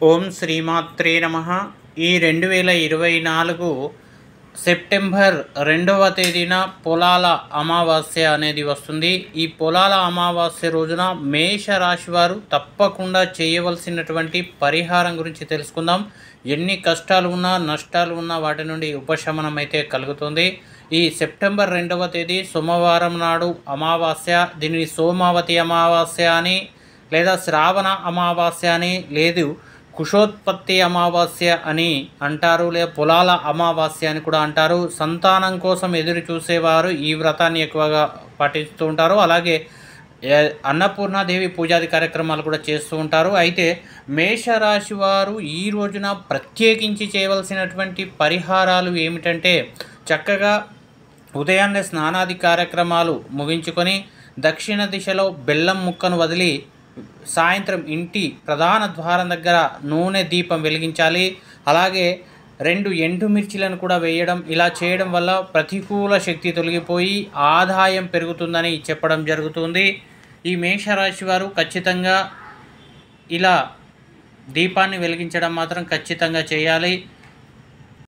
ఓం శ్రీమాత్రే నమః. ఈ 2024 సెప్టెంబర్ 2వ తేదీన పొలాల అమావాస్య అనేది వస్తుంది. ఈ పొలాల అమావాస్య రోజున మేషరాశి వారు తప్పకుండా చేయవలసినటువంటి పరిహారం గురించి తెలుసుకుందాం. ఎన్ని కష్టాలు ఉన్నా నష్టాలు ఉన్నా వాటి నుండి ఉపశమనం అయితే కలుగుతుంది. ఈ సెప్టెంబర్ 2వ తేదీ సోమవారం నాడు అమావాస్య. దీనిని సోమావతి అమావాస్య అని లేదా శ్రావణ అమావాస్య అని లేదు కుషోత్పత్తి అమావాస్య అని అంటారు, లేదా పొలాల అమావాస్య అని కూడా అంటారు. సంతానం కోసం ఎదురు చూసేవారు ఈ వ్రతాన్ని ఎక్కువగా పాటిస్తూ ఉంటారు. అలాగే అన్నపూర్ణాదేవి పూజాది కార్యక్రమాలు కూడా చేస్తూ ఉంటారు. అయితే మేషరాశి వారు ఈ రోజున ప్రత్యేకించి చేయవలసినటువంటి పరిహారాలు ఏమిటంటే, చక్కగా ఉదయాన్నే స్నానాది కార్యక్రమాలు ముగించుకొని దక్షిణ దిశలో బెల్లం ముక్కను వదిలి సాయంత్రం ఇంటి ప్రధాన ద్వారం దగ్గర నూనె దీపం వెలిగించాలి. అలాగే 2 ఎండుమిర్చిలను కూడా వేయడం. ఇలా చేయడం వల్ల ప్రతికూల శక్తి తొలగిపోయి ఆదాయం పెరుగుతుందని చెప్పడం జరుగుతుంది. ఈ మేషరాశి వారు ఖచ్చితంగా ఇలా దీపాన్ని వెలిగించడం మాత్రం ఖచ్చితంగా చేయాలి.